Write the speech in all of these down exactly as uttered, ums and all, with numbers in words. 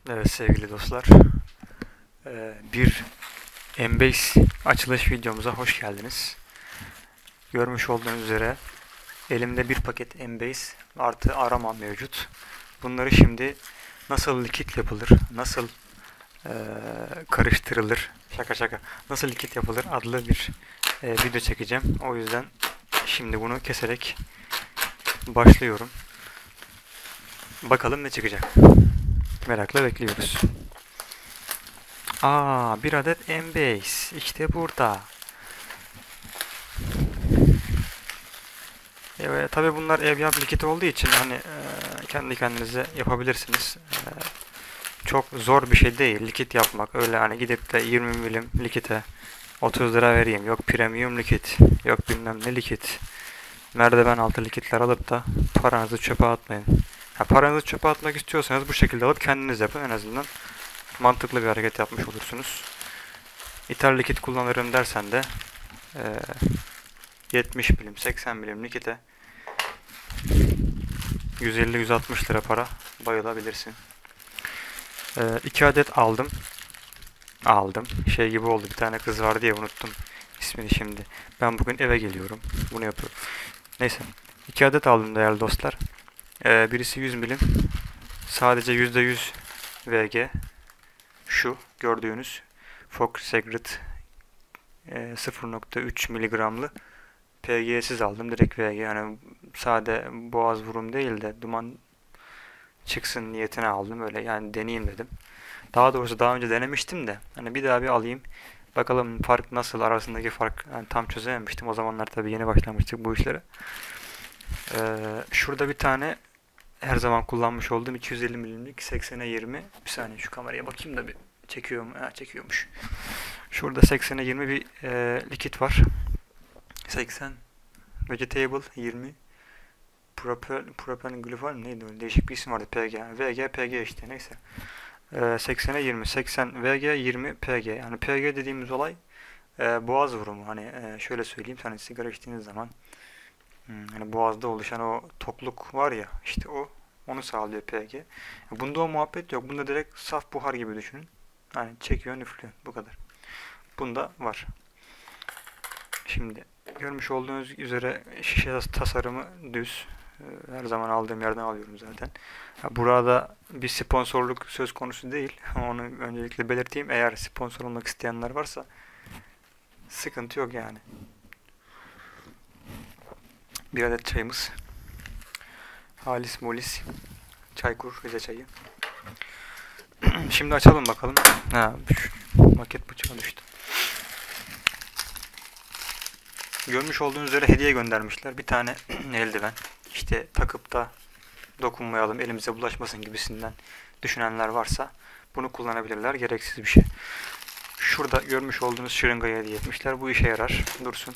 Evet sevgili dostlar, e, bir Embase açılış videomuza hoş geldiniz. Görmüş olduğunuz üzere elimde bir paket Embase artı arama mevcut. Bunları şimdi nasıl likit yapılır, nasıl e, karıştırılır, şaka şaka, nasıl likit yapılır adlı bir e, video çekeceğim. O yüzden şimdi bunu keserek başlıyorum. Bakalım ne çıkacak. Merakla bekliyoruz. Aa, bir adet Embase. İşte burada. E, tabii bunlar ev yap likit olduğu için hani e, kendi kendinize yapabilirsiniz. E, çok zor bir şey değil likit yapmak. Öyle hani gidip de yirmi milim likite otuz lira vereyim. Yok premium likit. Yok bilmem ne likit. Merdiven altı likitler alıp da paranızı çöpe atmayın. Ha, paranızı çöpe atmak istiyorsanız bu şekilde alıp kendiniz yapın. En azından mantıklı bir hareket yapmış olursunuz. İthal likit kullanırım dersen de e, yetmiş milim, seksen milim likite yüz elli yüz altmış lira para bayılabilirsin. E, iki adet aldım. Aldım. Şey gibi oldu. Bir tane kız var diye unuttum ismini şimdi. Ben bugün eve geliyorum. Bunu yapıyorum. Neyse. iki adet aldım değerli dostlar. E, birisi yüz milim. Sadece yüzde yüz V G. Şu gördüğünüz Fox Secret e, sıfır nokta üç miligramlı P G'siz aldım. Direkt V G. Yani sade boğaz vurum değil de duman çıksın niyetine aldım. Öyle yani deneyeyim dedim. Daha doğrusu daha önce denemiştim de hani bir daha bir alayım. Bakalım fark nasıl, arasındaki fark yani tam çözememiştim. O zamanlar tabii yeni başlamıştık bu işlere. Ee, şurada bir tane her zaman kullanmış olduğum iki yüz elli milimlik seksene yirmi. Bir saniye şu kameraya bakayım da bir çekiyor mu? Ha, çekiyormuş. Şurada seksene yirmi bir e, likit var. seksen Vegetable yirmi Propen, propen glifol neydi öyle değişik bir isim vardı. P G. V G P G işte neyse. Ee, seksene yirmi seksen V G yirmi P G. Yani P G dediğimiz olay e, boğaz vurumu. Hani e, şöyle söyleyeyim, hani sigara içtiğiniz zaman hmm, hani boğazda oluşan o tokluk var ya, işte o onu sağlıyor P G. Bunda o muhabbet yok. Bunda direkt saf buhar gibi düşünün. Hani çekiyor, üflüyor. Bu kadar. Bunda var. Şimdi görmüş olduğunuz üzere şişe tasarımı düz. Her zaman aldığım yerden alıyorum zaten. Burada bir sponsorluk söz konusu değil. Onu öncelikle belirteyim. Eğer sponsor olmak isteyenler varsa sıkıntı yok yani. Bir adet çayımız. Halis Molis Çaykur Rize çayı. Şimdi açalım bakalım. Ha, maket bıçağı düştü. Görmüş olduğunuz üzere hediye göndermişler. Bir tane eldiven. İşte takıp da dokunmayalım, elimize bulaşmasın gibisinden düşünenler varsa bunu kullanabilirler. Gereksiz bir şey. Şurada görmüş olduğunuz şırıngayı hediye etmişler. Bu işe yarar. Dursun.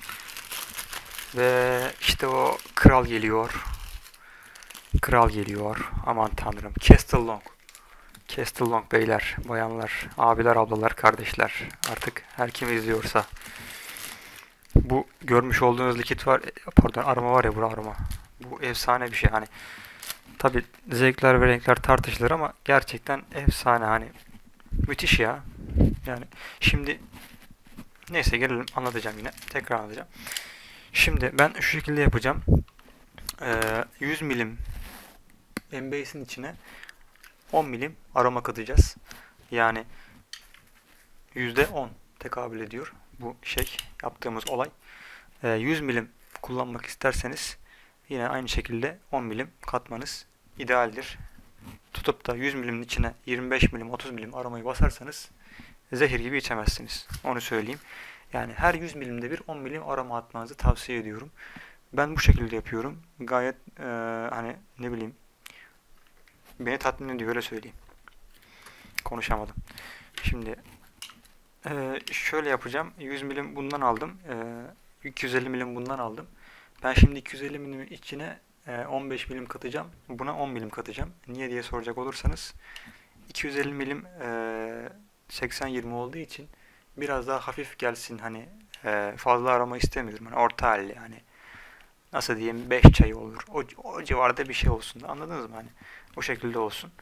Ve işte o kral geliyor. Kral geliyor. Aman tanrım. Castle Long. Castle Long beyler, bayanlar, abiler, ablalar, kardeşler. Artık her kim izliyorsa. Bu görmüş olduğunuz likit var. Pardon, aroma var ya, bu aroma. Bu efsane bir şey. Hani tabi zevkler ve renkler tartışılır ama gerçekten efsane, hani müthiş ya. Yani şimdi neyse gelelim, anlatacağım yine. Tekrar anlatacağım. Şimdi ben şu şekilde yapacağım. Ee, yüz milim Embase'in içine on milim aroma katacağız. Yani yüzde on tekabül ediyor bu şey, yaptığımız olay. Ee, yüz milim kullanmak isterseniz yine aynı şekilde on milim katmanız idealdir. Tutup da yüz milimin içine yirmi beş milim otuz milim aromayı basarsanız zehir gibi içemezsiniz. Onu söyleyeyim. Yani her yüz milimde bir on milim aroma atmanızı tavsiye ediyorum. Ben bu şekilde yapıyorum. Gayet e, hani ne bileyim, beni tatmin ediyor, öyle söyleyeyim. Konuşamadım. Şimdi e, şöyle yapacağım. yüz milim bundan aldım. E, iki yüz elli milim bundan aldım. Ben şimdi iki yüz elli milimin içine on beş milim katacağım. Buna on milim katacağım. Niye diye soracak olursanız iki yüz elli milim seksen yirmi olduğu için biraz daha hafif gelsin, hani fazla aroma istemiyorum. Hani orta halli, hani nasıl diyeyim, beş çayı olur. O, o civarda bir şey olsun. Anladınız mı? Hani o şekilde olsun.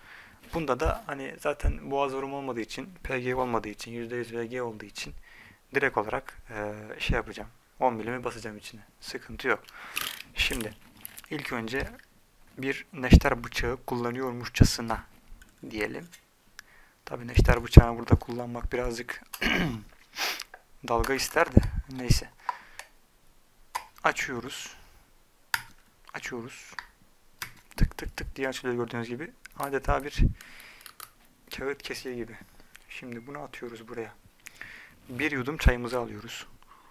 Bunda da hani zaten boğaz vurum olmadığı için, P G olmadığı için, yüzde yüz V G olduğu için direkt olarak e, şey yapacağım. on milimi basacağım içine. Sıkıntı yok. Şimdi ilk önce bir neşter bıçağı kullanıyormuşçasına diyelim. Tabii neşter bıçağını burada kullanmak birazcık dalga ister de neyse. Açıyoruz. Açıyoruz. Tık tık tık diye açılıyor gördüğünüz gibi. Adeta bir kağıt kesiği gibi. Şimdi bunu atıyoruz buraya. Bir yudum çayımızı alıyoruz.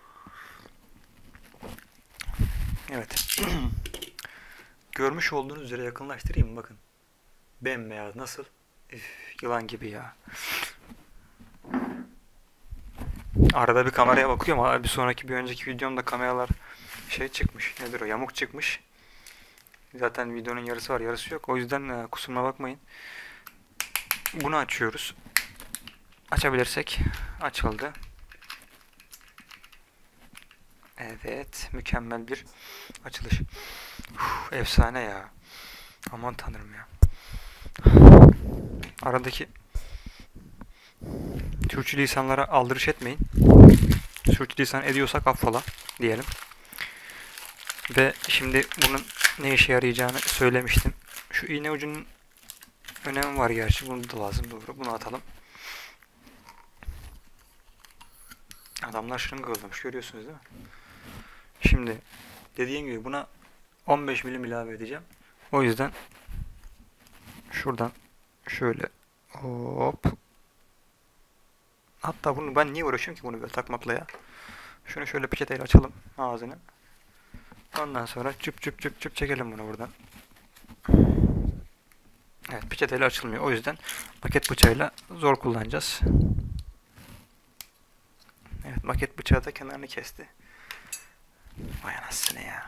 Evet. Görmüş olduğunuz üzere yakınlaştırayım mı? Bakın. Bembeyaz nasıl? Üf, yılan gibi ya. Arada bir kameraya bakıyorum ama bir sonraki bir önceki videomda kameralar şey çıkmış. Nedir o? Yamuk çıkmış. Zaten videonun yarısı var, yarısı yok. O yüzden e, kusuruma bakmayın. Bunu açıyoruz. Açabilirsek açıldı. Evet, mükemmel bir açılış. Uf, efsane ya. Aman tanrım ya. Aradaki sürçülisanlara aldırış etmeyin. Sürçülisan ediyorsak affola diyelim. Ve şimdi bunun ne işe yarayacağını söylemiştim. Şu iğne ucunun önemi var gerçi. Bunu da lazım, doğru. Bunu atalım. Adamlar şırınga yollamış, görüyorsunuz değil mi? Şimdi dediğim gibi buna on beş milim ilave edeceğim. O yüzden şuradan şöyle hop. Hatta bunu ben niye uğraşıyorum ki bunu böyle takmakla ya? Şunu şöyle peçeteyle açalım ağzını. Ondan sonra çıp çıp çıp çıp çekelim bunu buradan. Evet, peçeteyle açılmıyor. O yüzden maket bıçağıyla zor kullanacağız. Evet, maket bıçağı da kenarını kesti. Vay anasını ya.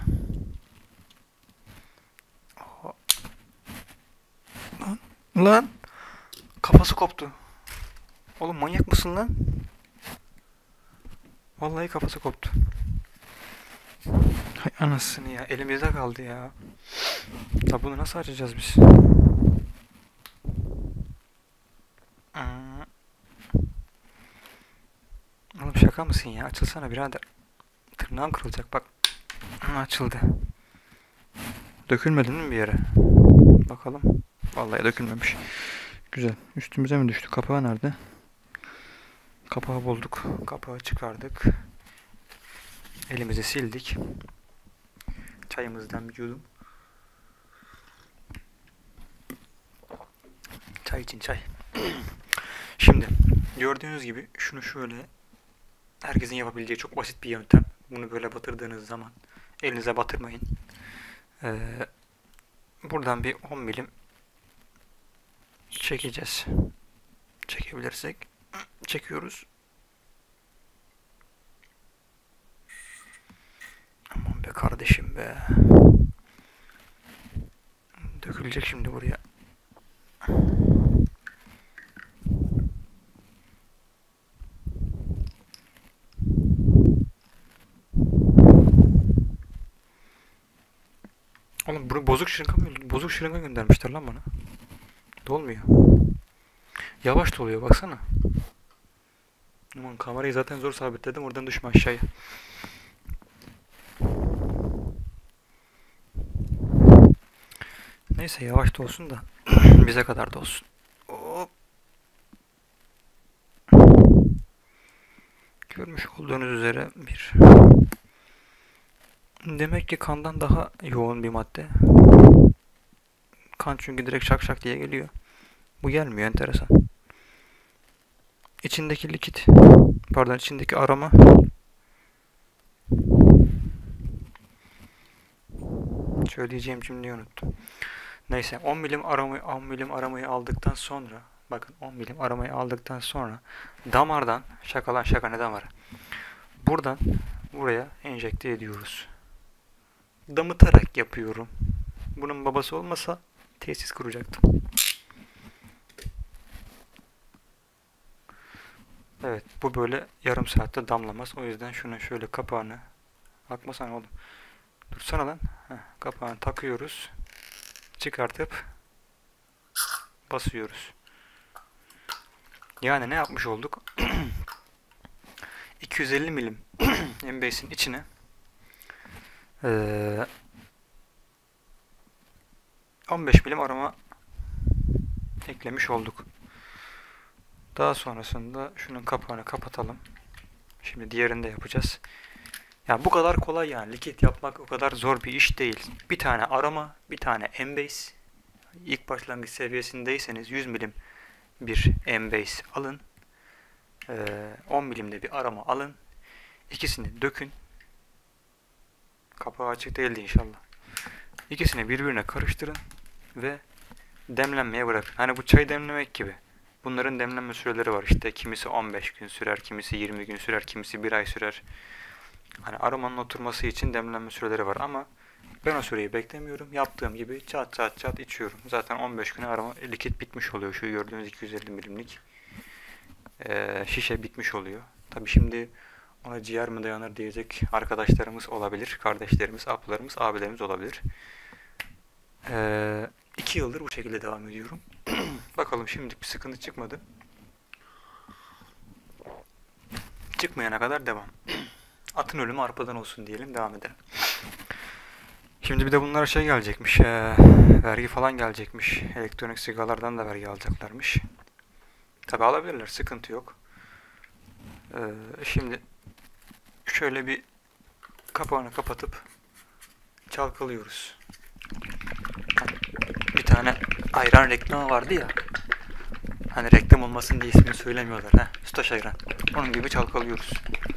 Oh. Lan, lan. Kafası koptu. Oğlum manyak mısın lan? Vallahi kafası koptu. Hay anasını ya. Elimizde kaldı ya. Ya bunu nasıl açacağız biz? Oğlum şaka mısın ya? Açılsana birader. Tırnağım kırılacak bak. Açıldı. Dökülmedi mi bir yere? Bakalım. Vallahi dökülmemiş. Güzel. Üstümüze mi düştü? Kapağı nerede? Kapağı bulduk. Kapağı çıkardık. Elimizi sildik. Çayımızdan bir yudum. Çay için çay. Şimdi gördüğünüz gibi şunu şöyle, herkesin yapabileceği çok basit bir yöntem. Bunu böyle batırdığınız zaman elinize batırmayın. Ee, buradan bir on milim çekeceğiz. Çekebilirsek çekiyoruz. Aman be kardeşim be. Dökülecek şimdi buraya. Oğlum bunu bozuk şırınga mı? Bozuk şırınga göndermişler lan bana. Dolmuyor. Yavaş doluyor baksana. Aman kamerayı zaten zor sabitledim. Oradan düşme aşağıya. Neyse yavaş da olsun da bize kadar da olsun. Hop. Görmüş olduğunuz üzere bir. Demek ki kandan daha yoğun bir madde. Kan çünkü direkt şak şak diye geliyor. Bu gelmiyor, enteresan. İçindeki likit, pardon içindeki aroma söyleyeceğim cümleyi unuttum. Neyse on milim aramayı, on milim aramayı aldıktan sonra, bakın on milim aramayı aldıktan sonra damardan, şakalan şaka ne damarı, buradan buraya enjekte ediyoruz. Damıtarak yapıyorum. Bunun babası olmasa tesis kuracaktım. Evet, bu böyle yarım saatte damlamaz. O yüzden şunu şöyle kapağını, bakmasana oğlum. Dursana lan. Heh, kapağını takıyoruz. Çıkartıp basıyoruz. Yani ne yapmış olduk? iki yüz elli milim Embase'in içine ee, on beş milim arama eklemiş olduk. Daha sonrasında şunun kapağını kapatalım. Şimdi diğerini de yapacağız. Ya bu kadar kolay yani. Likit yapmak o kadar zor bir iş değil. Bir tane arama, bir tane Embase. İlk başlangıç seviyesindeyseniz yüz milim bir Embase alın. on milimde bir arama alın. İkisini dökün. Kapağı açık değildi inşallah. İkisini birbirine karıştırın ve demlenmeye bırakın. Hani bu çay demlemek gibi. Bunların demlenme süreleri var. İşte kimisi on beş gün sürer, kimisi yirmi gün sürer, kimisi bir ay sürer. Hani aromanın oturması için demlenme süreleri var ama ben o süreyi beklemiyorum. Yaptığım gibi çat çat çat içiyorum. Zaten on beş güne aroma likit bitmiş oluyor. Şu gördüğünüz iki yüz elli milimlik e, şişe bitmiş oluyor. Tabi şimdi ona ciğer mi dayanır diyecek arkadaşlarımız olabilir. Kardeşlerimiz, ablalarımız, abilerimiz olabilir. E, iki yıldır bu şekilde devam ediyorum. Bakalım şimdilik bir sıkıntı çıkmadı. Çıkmayana kadar devam. Atın ölümü arpadan olsun diyelim, devam edelim. Şimdi bir de bunlara şey gelecekmiş, e, vergi falan gelecekmiş. Elektronik sigaralardan da vergi alacaklarmış. Tabi alabilirler, sıkıntı yok. E, şimdi şöyle bir kapağını kapatıp çalkalıyoruz. Bir tane ayran reklamı vardı ya. Hani reklam olmasın diye ismini söylemiyorlar. Heh, Üstaş ayran. Onun gibi çalkalıyoruz.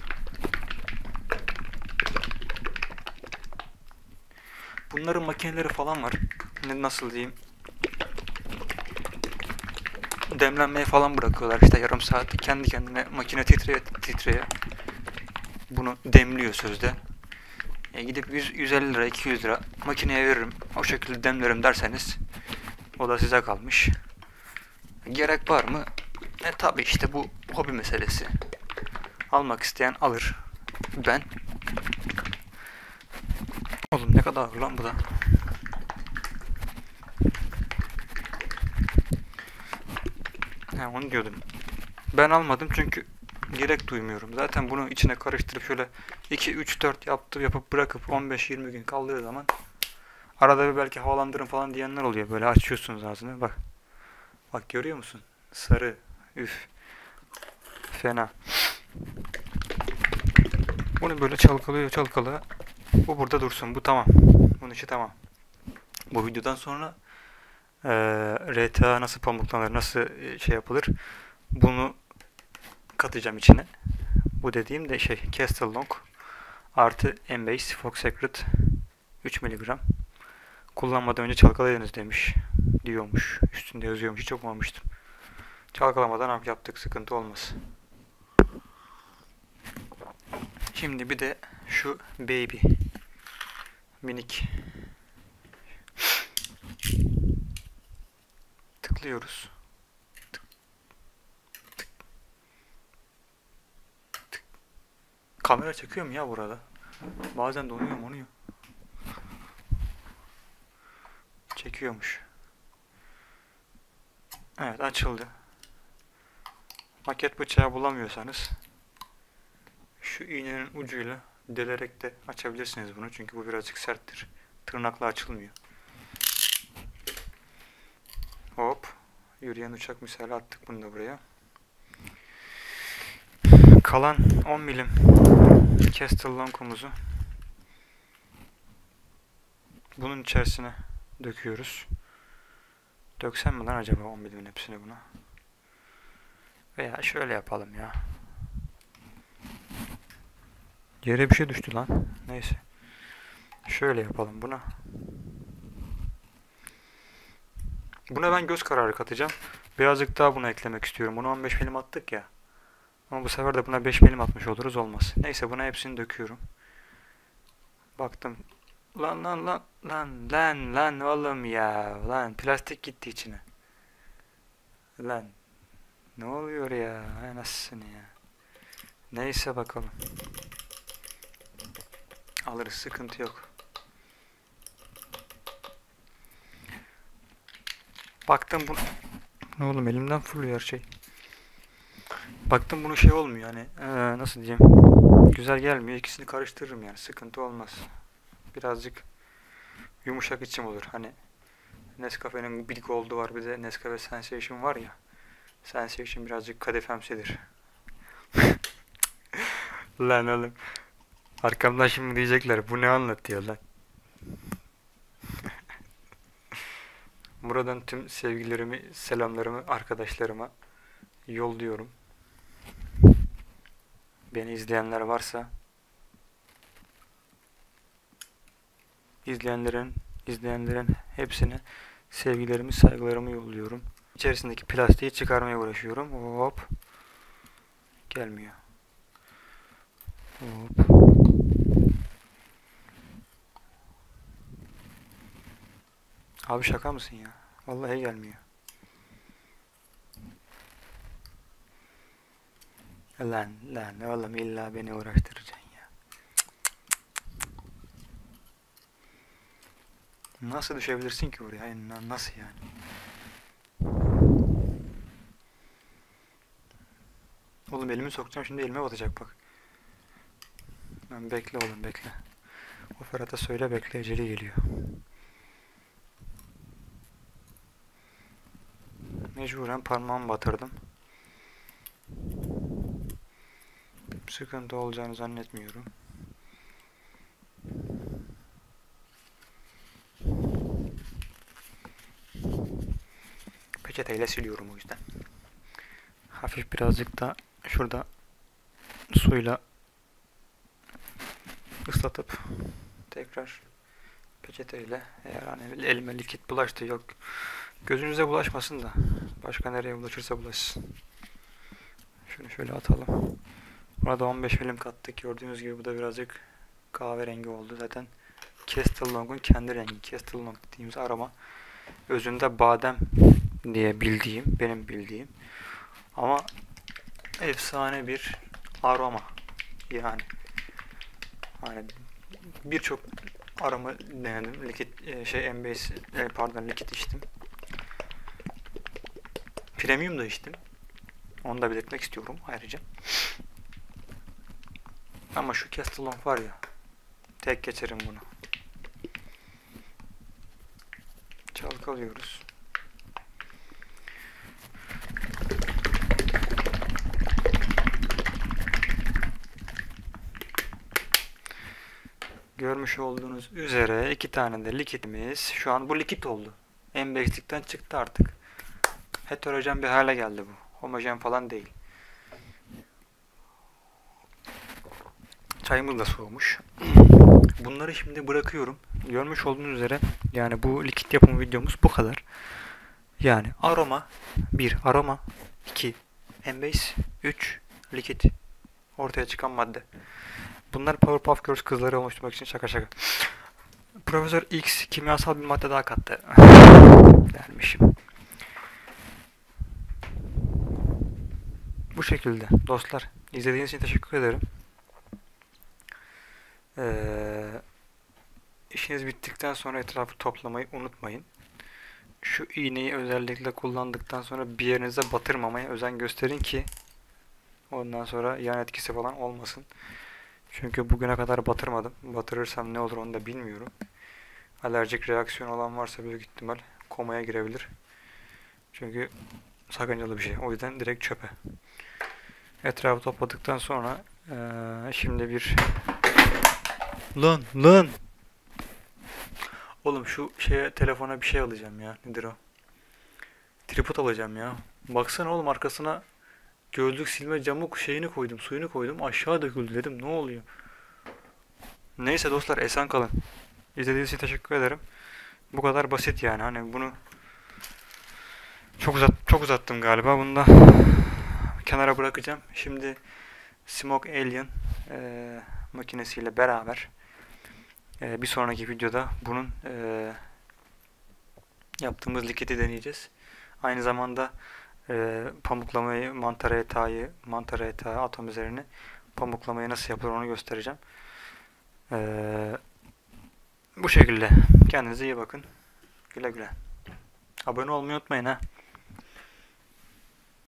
Bunların makineleri falan var. Nasıl diyeyim? Demlenmeye falan bırakıyorlar. İşte yarım saat kendi kendine makine titreye titreye bunu demliyor sözde. E gidip yüz, yüz elli lira, iki yüz lira makineye veririm. O şekilde demlerim derseniz o da size kalmış. Gerek var mı? E tabi işte bu hobi meselesi. Almak isteyen alır. Ben. Oğlum ne kadar ağır lan bu da. He onu diyordum. Ben almadım çünkü gerek duymuyorum. Zaten bunu içine karıştırıp şöyle iki, üç, dört yaptı, yapıp bırakıp on beş yirmi gün kaldığı zaman arada bir belki havalandırın falan diyenler oluyor. Böyle açıyorsunuz ağzını. Bak. Bak görüyor musun? Sarı. Üf. Fena. Bunu böyle çalkalıyor çalkalıyor. Bu burada dursun. Bu tamam. Bunun işi tamam. Bu videodan sonra e, R T A nasıl pamuklanır, nasıl şey yapılır bunu katacağım içine. Bu dediğim de şey Castle Long artı Embase Fox Secret üç miligram. Kullanmadan önce çalkalayınız demiş. Diyormuş. Üstünde yazıyormuş. Hiç okumamıştım. Çalkalamadan yaptık. Sıkıntı olmaz. Şimdi bir de şu baby minik tıklıyoruz. Tık, tık, tık. Kamera çekiyor mu ya burada? Bazen donuyor monuyor. Çekiyormuş. Evet açıldı. Maket bıçağı bulamıyorsanız şu iğnenin ucuyla delerek de açabilirsiniz bunu. Çünkü bu birazcık serttir. Tırnakla açılmıyor. Hop. Yürüyen uçak misali attık bunu da buraya. Kalan on milim Castle Long'umuzu bunun içerisine döküyoruz. Döksem mi lan acaba on milimin hepsini buna? Veya şöyle yapalım ya. Yere bir şey düştü lan. Neyse. Şöyle yapalım buna. Buna ben göz kararı katacağım. Birazcık daha buna eklemek istiyorum. Bunu on beş milim attık ya. Ama bu sefer de buna beş milim atmış oluruz, olmaz. Neyse buna hepsini döküyorum. Baktım. Lan lan lan lan lan lan oğlum ya. Lan plastik gitti içine. Lan. Ne oluyor ya? Ay nasılsın ya? Neyse bakalım. Alırız, sıkıntı yok. Baktım bu Ne oğlum, elimden fırlıyor her şey. Baktım bunu şey olmuyor hani, ee, nasıl diyeyim, güzel gelmiyor. İkisini karıştırırım yani, sıkıntı olmaz. Birazcık yumuşak içim olur hani. Nescafe'nin bir Gold'u var, bir de Nescafe Sensation var ya. Sensation birazcık kadifemsidir. Lan oğlum, arkamdan şimdi diyecekler bu ne anlatıyor lan. Buradan tüm sevgilerimi, selamlarımı arkadaşlarıma yolluyorum. Beni izleyenler varsa, izleyenlerin izleyenlerin hepsine sevgilerimi, saygılarımı yolluyorum. İçerisindeki plastiği çıkarmaya uğraşıyorum. Hop. Gelmiyor. Hop. Abi şaka mısın ya? Vallahi gelmiyor. Lan lan oğlum, illa beni uğraştıracaksın ya. Nasıl düşebilirsin ki oraya? Yani nasıl yani? Oğlum elimi sokacağım şimdi, elime batacak bak. Lan bekle oğlum, bekle. O Ferhat'a söyle, bekle, eceli geliyor. Mecburen parmağımı batırdım. Sıkıntı olacağını zannetmiyorum. Peçeteyle siliyorum o yüzden. Hafif birazcık da şurada suyla ıslatıp tekrar peçeteyle, eğer hani elime likit bulaştı, yok gözünüze bulaşmasın da başka nereye bulaşırsa bulaşsın. Şunu şöyle atalım. Burada on beş milim kattık. Gördüğünüz gibi bu da birazcık kahverengi oldu. Zaten Castle Long'un kendi rengi. Castle Long dediğimiz aroma özünde badem diye bildiğim, benim bildiğim ama efsane bir aroma. Yani hani birçok aroma denedim. Likit şey M beş pardon likit içtim. Premium da içtim. Onu da belirtmek istiyorum ayrıca. Ama şu Castle Long var ya, tek geçerim bunu. Çalkalıyoruz. Görmüş olduğunuz üzere iki tane de likitimiz şu an bu likit oldu. En basic'ten çıktı artık. Heterojen bir hale geldi bu. Homojen falan değil. Çayımız da soğumuş. Bunları şimdi bırakıyorum. Görmüş olduğunuz üzere yani bu likit yapımı videomuz bu kadar. Yani aroma bir, aroma iki, Embase üç, likit. Ortaya çıkan madde. Bunlar Powerpuff Girls kızları oluşturmak için, şaka şaka. Profesör X kimyasal bir madde daha kattı. Dermişim. Bu şekilde dostlar. İzlediğiniz için teşekkür ederim. Ee, işiniz bittikten sonra etrafı toplamayı unutmayın. Şu iğneyi özellikle kullandıktan sonra bir yerinize batırmamaya özen gösterin ki ondan sonra yan etkisi falan olmasın. Çünkü bugüne kadar batırmadım. Batırırsam ne olur onu da bilmiyorum. Alerjik reaksiyon olan varsa büyük ihtimal komaya girebilir. Çünkü sakıncalı bir şey. O yüzden direkt çöpe. Etrafı topladıktan sonra ee, şimdi bir lan lan oğlum şu şeye, telefona bir şey alacağım ya. Nedir o? Tripod alacağım ya. Baksana oğlum, arkasına gözlük silme camı şeyini koydum, suyunu koydum. Aşağı döküldü dedim. Ne oluyor? Neyse dostlar, esen kalın. İzlediğiniz için teşekkür ederim. Bu kadar basit yani. Hani bunu çok uzat çok uzattım galiba. Bunu da kenara bırakacağım. Şimdi Smoke Alien e, makinesiyle beraber e, bir sonraki videoda bunun e, yaptığımız likiti deneyeceğiz. Aynı zamanda e, pamuklamayı, mantar etayı, mantar etağı atom üzerine pamuklamayı nasıl yapılır onu göstereceğim. E, bu şekilde. Kendinize iyi bakın. Güle güle. Abone olmayı unutmayın ha.